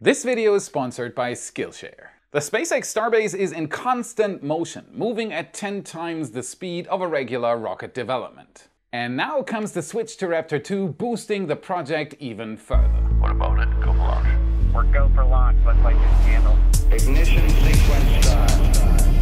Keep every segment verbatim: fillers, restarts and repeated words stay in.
This video is sponsored by Skillshare. The SpaceX Starbase is in constant motion, moving at ten times the speed of a regular rocket development. And now comes the switch to Raptor two, boosting the project even further. What about it? Go for launch. We're go for launch. Looks like it's handled. Ignition sequence start.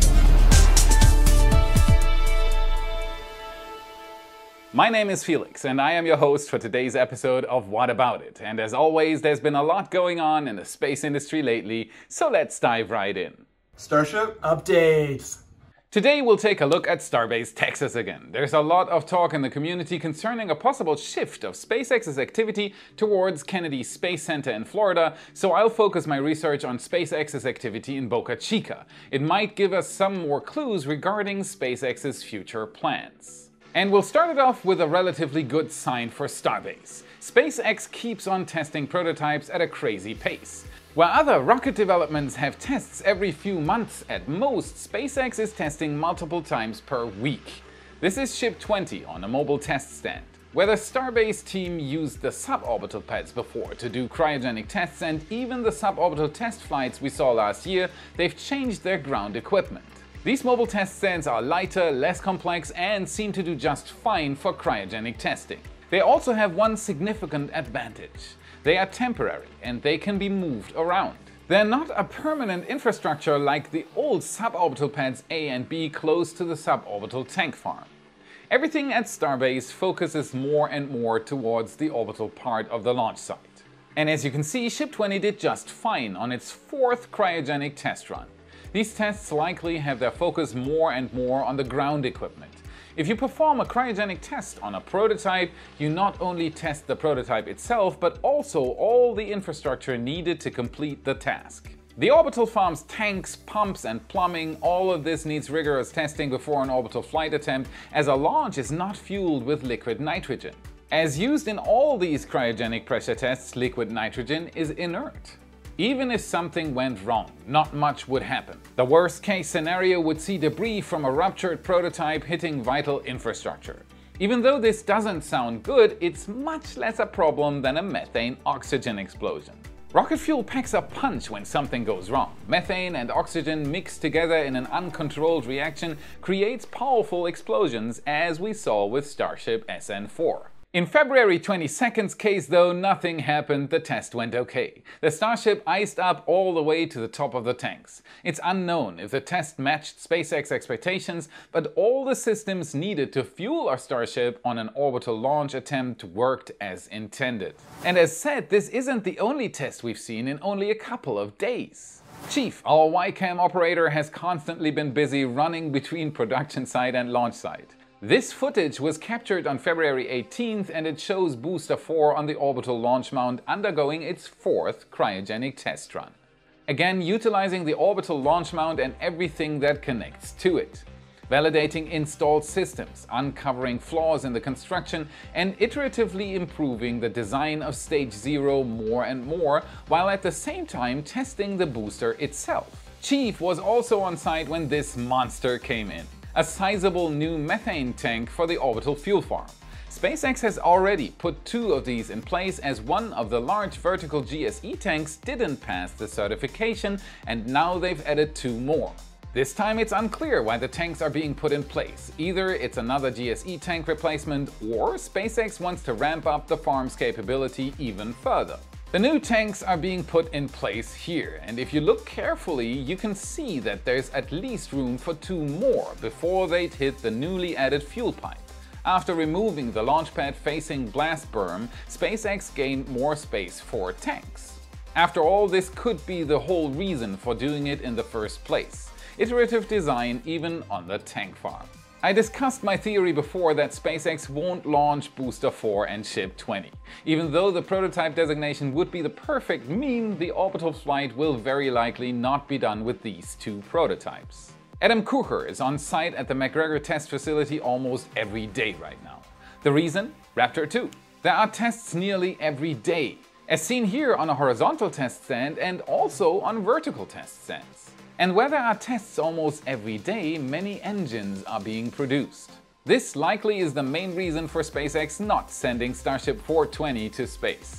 My name is Felix, and I am your host for today's episode of What About It? And as always, there's been a lot going on in the space industry lately, so let's dive right in. Starship updates. Today we'll take a look at Starbase Texas again. There's a lot of talk in the community concerning a possible shift of SpaceX's activity towards Kennedy Space Center in Florida, so I'll focus my research on SpaceX's activity in Boca Chica. It might give us some more clues regarding SpaceX's future plans. And we'll start it off with a relatively good sign for Starbase. SpaceX keeps on testing prototypes at a crazy pace. While other rocket developments have tests every few months at most, SpaceX is testing multiple times per week. This is Ship twenty on a mobile test stand, where the Starbase team used the suborbital pads before to do cryogenic tests, and even the suborbital test flights we saw last year, they've changed their ground equipment. These mobile test stands are lighter, less complex, and seem to do just fine for cryogenic testing. They also have one significant advantage. They are temporary and they can be moved around. They're not a permanent infrastructure like the old suborbital pads A and B close to the suborbital tank farm. Everything at Starbase focuses more and more towards the orbital part of the launch site. And as you can see, Ship twenty did just fine on its fourth cryogenic test run. These tests likely have their focus more and more on the ground equipment. If you perform a cryogenic test on a prototype, you not only test the prototype itself, but also all the infrastructure needed to complete the task. The orbital farm's tanks, pumps and plumbing, all of this needs rigorous testing before an orbital flight attempt, as a launch is not fueled with liquid nitrogen. As used in all these cryogenic pressure tests, liquid nitrogen is inert. Even if something went wrong, not much would happen. The worst case scenario would see debris from a ruptured prototype hitting vital infrastructure. Even though this doesn't sound good, it's much less a problem than a methane oxygen explosion. Rocket fuel packs a punch when something goes wrong. Methane and oxygen mixed together in an uncontrolled reaction creates powerful explosions, as we saw with Starship S N four. In February twenty-second's case though, nothing happened, the test went okay. The Starship iced up all the way to the top of the tanks. It's unknown if the test matched SpaceX expectations, but all the systems needed to fuel our Starship on an orbital launch attempt worked as intended. And as said, this isn't the only test we've seen in only a couple of days. Chief, our Y CAM operator, has constantly been busy running between production site and launch site. This footage was captured on February eighteenth, and it shows Booster four on the orbital launch mount undergoing its fourth cryogenic test run. Again, utilizing the orbital launch mount and everything that connects to it. Validating installed systems, uncovering flaws in the construction, and iteratively improving the design of Stage zero more and more, while at the same time testing the booster itself. Chief was also on site when this monster came in. A sizable new methane tank for the orbital fuel farm. SpaceX has already put two of these in place, as one of the large vertical G S E tanks didn't pass the certification, and now they've added two more. This time it's unclear why the tanks are being put in place. Either it's another G S E tank replacement, or SpaceX wants to ramp up the farm's capability even further. The new tanks are being put in place here, and if you look carefully, you can see that there's at least room for two more before they'd hit the newly added fuel pipe. After removing the launch pad facing blast berm, SpaceX gained more space for tanks. After all, this could be the whole reason for doing it in the first place. Iterative design even on the tank farm. I discussed my theory before that SpaceX won't launch Booster four and Ship twenty. Even though the prototype designation would be the perfect meme, the orbital flight will very likely not be done with these two prototypes. Adam Kucher is on site at the McGregor test facility almost every day right now. The reason? Raptor two. There are tests nearly every day, as seen here on a horizontal test stand and also on vertical test stands. And where there are tests almost every day, many engines are being produced. This likely is the main reason for SpaceX not sending Starship four twenty to space.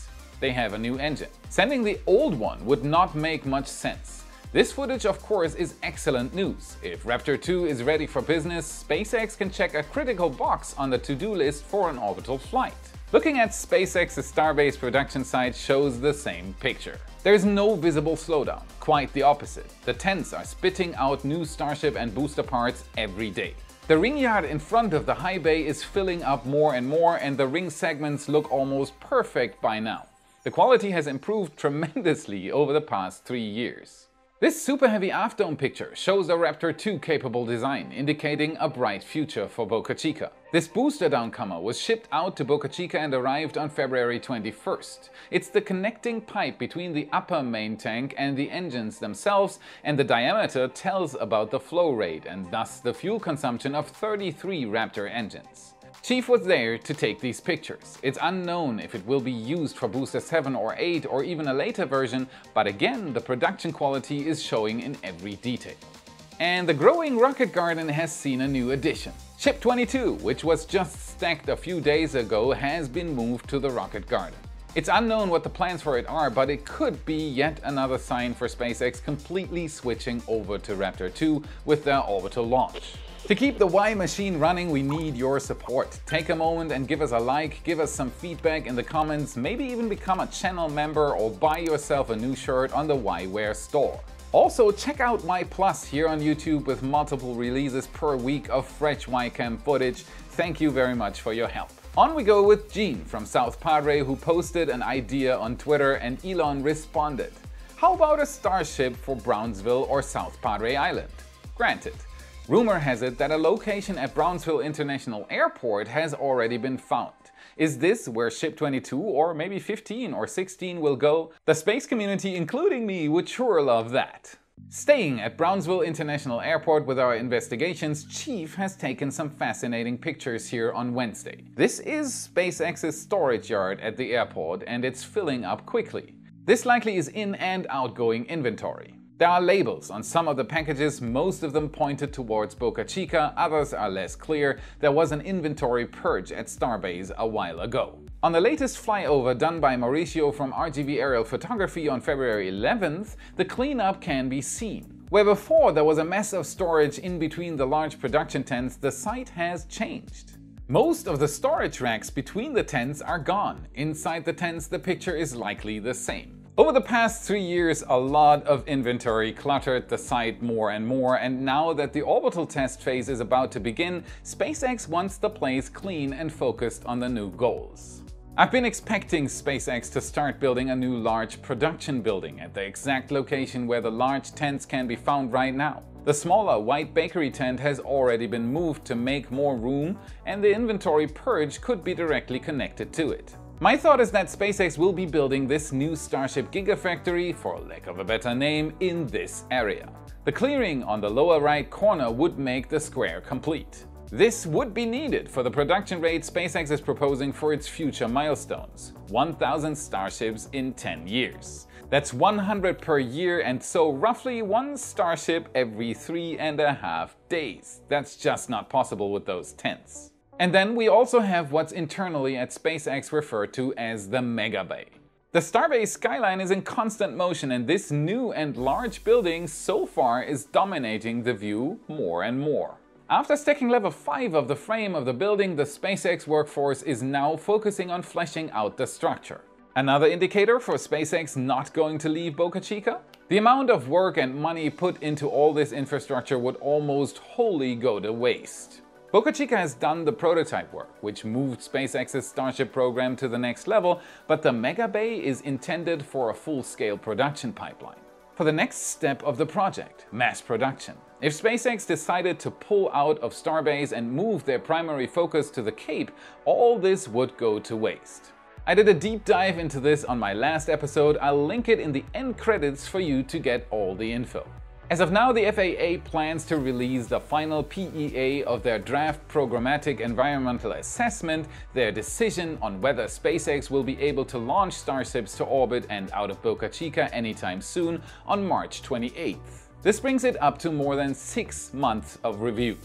they have a new engine. Sending the old one would not make much sense. This footage, of course, is excellent news. If Raptor two is ready for business, SpaceX can check a critical box on the to-do list for an orbital flight. Looking at SpaceX's Starbase production site shows the same picture. There is no visible slowdown, quite the opposite. The tents are spitting out new Starship and booster parts every day. The ring yard in front of the high bay is filling up more and more, and the ring segments look almost perfect by now. The quality has improved tremendously over the past three years. This super heavy A F T dome picture shows a Raptor two capable design, indicating a bright future for Boca Chica. This booster downcomer was shipped out to Boca Chica and arrived on February twenty-first. It's the connecting pipe between the upper main tank and the engines themselves, and the diameter tells about the flow rate and thus the fuel consumption of thirty-three Raptor engines. Chief was there to take these pictures. It's unknown if it will be used for booster seven or eight or even a later version, but again, the production quality is showing in every detail. And the growing rocket garden has seen a new addition. Ship twenty-two, which was just stacked a few days ago, has been moved to the rocket garden. It's unknown what the plans for it are, but it could be yet another sign for SpaceX completely switching over to Raptor two with their orbital launch. To keep the Y machine running, we need your support. Take a moment and give us a like, give us some feedback in the comments, maybe even become a channel member or buy yourself a new shirt on the YWare store. Also, check out Y Plus here on YouTube with multiple releases per week of fresh Y cam footage. Thank you very much for your help. On we go with Gene from South Padre, who posted an idea on Twitter and Elon responded. How about a Starship for Brownsville or South Padre Island? Granted. Rumor has it that a location at Brownsville International Airport has already been found. Is this where Ship twenty-two or maybe fifteen or sixteen will go? The space community, including me, would sure love that. Staying at Brownsville International Airport with our investigations, Chief has taken some fascinating pictures here on Wednesday. This is SpaceX's storage yard at the airport, and it's filling up quickly. This likely is in and outgoing inventory. There are labels on some of the packages, most of them pointed towards Boca Chica, others are less clear. There was an inventory purge at Starbase a while ago. On the latest flyover done by Mauricio from R G V Aerial Photography on February eleventh, the cleanup can be seen. Where before there was a mess of storage in between the large production tents, the site has changed. Most of the storage racks between the tents are gone. Inside the tents, the picture is likely the same. Over the past three years, a lot of inventory cluttered the site more and more, and now that the orbital test phase is about to begin, SpaceX wants the place clean and focused on the new goals. I've been expecting SpaceX to start building a new large production building at the exact location where the large tents can be found right now. The smaller white bakery tent has already been moved to make more room, and the inventory purge could be directly connected to it. My thought is that SpaceX will be building this new Starship Gigafactory, for lack of a better name, in this area. The clearing on the lower right corner would make the square complete. This would be needed for the production rate SpaceX is proposing for its future milestones, one thousand Starships in ten years. That's one hundred per year, and so roughly one Starship every three and a half days. That's just not possible with those tents. And then we also have what's internally at SpaceX referred to as the Mega Bay. The Starbase skyline is in constant motion, and this new and large building so far is dominating the view more and more. After stacking level five of the frame of the building, the SpaceX workforce is now focusing on fleshing out the structure. Another indicator for SpaceX not going to leave Boca Chica? The amount of work and money put into all this infrastructure would almost wholly go to waste. Boca Chica has done the prototype work, which moved SpaceX's Starship program to the next level, but the Mega Bay is intended for a full-scale production pipeline. For the next step of the project, mass production. If SpaceX decided to pull out of Starbase and move their primary focus to the Cape, all this would go to waste. I did a deep dive into this on my last episode. I'll link it in the end credits for you to get all the info. As of now, the F A A plans to release the final P E A of their draft programmatic environmental assessment, their decision on whether SpaceX will be able to launch Starships to orbit and out of Boca Chica anytime soon, on March twenty-eighth. This brings it up to more than six months of reviews.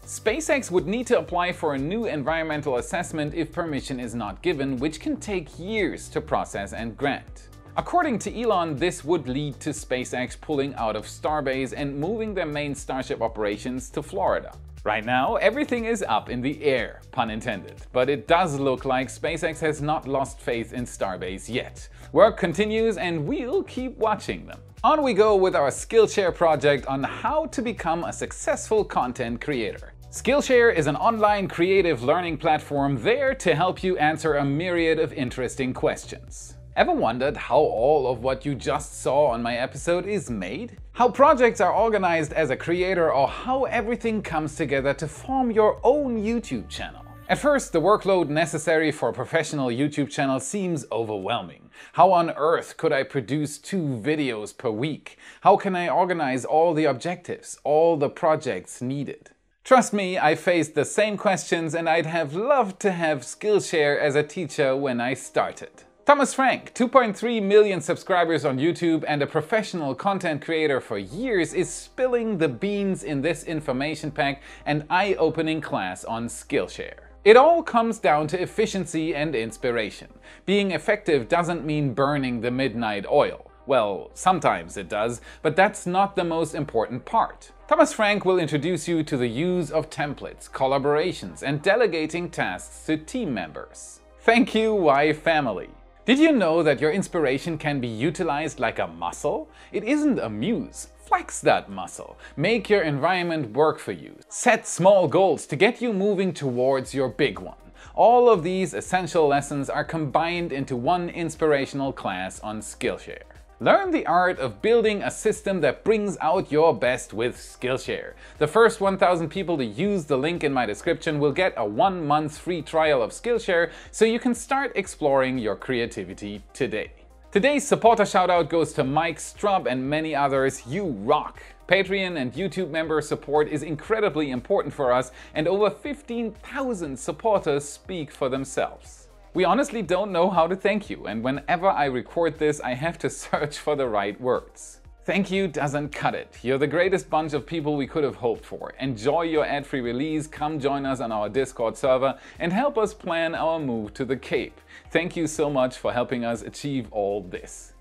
SpaceX would need to apply for a new environmental assessment if permission is not given, which can take years to process and grant. According to Elon, this would lead to SpaceX pulling out of Starbase and moving their main Starship operations to Florida. Right now, everything is up in the air, pun intended, but it does look like SpaceX has not lost faith in Starbase yet. Work continues and we'll keep watching them. On we go with our Skillshare project on how to become a successful content creator. Skillshare is an online creative learning platform there to help you answer a myriad of interesting questions. Ever wondered how all of what you just saw on my episode is made? How projects are organized as a creator, or how everything comes together to form your own YouTube channel? At first, the workload necessary for a professional YouTube channel seems overwhelming. How on earth could I produce two videos per week? How can I organize all the objectives, all the projects needed? Trust me, I faced the same questions and I'd have loved to have Skillshare as a teacher when I started. Thomas Frank, two point three million subscribers on YouTube and a professional content creator for years, is spilling the beans in this information pack and eye-opening class on Skillshare. It all comes down to efficiency and inspiration. Being effective doesn't mean burning the midnight oil. Well, sometimes it does, but that's not the most important part. Thomas Frank will introduce you to the use of templates, collaborations, and delegating tasks to team members. Thank you, Y family! Did you know that your inspiration can be utilized like a muscle? It isn't a muse. Flex that muscle. Make your environment work for you. Set small goals to get you moving towards your big one. All of these essential lessons are combined into one inspirational class on Skillshare. Learn the art of building a system that brings out your best with Skillshare. The first one thousand people to use the link in my description will get a one month free trial of Skillshare, so you can start exploring your creativity today. Today's supporter shoutout goes to Mike, Strub, and many others. You rock! Patreon and YouTube member support is incredibly important for us, and over fifteen thousand supporters speak for themselves. We honestly don't know how to thank you, and whenever I record this, I have to search for the right words. Thank you doesn't cut it. You're the greatest bunch of people we could have hoped for. Enjoy your ad-free release, come join us on our Discord server, and help us plan our move to the Cape. Thank you so much for helping us achieve all this.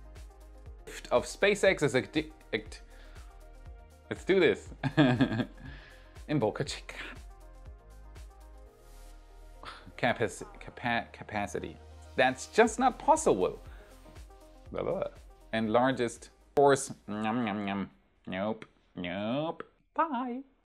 Of SpaceX is a... Let's do this. In Boca Chica. Capacity, capa capacity. That's just not possible. Blah, blah. And largest force. Nope. Nope. Bye.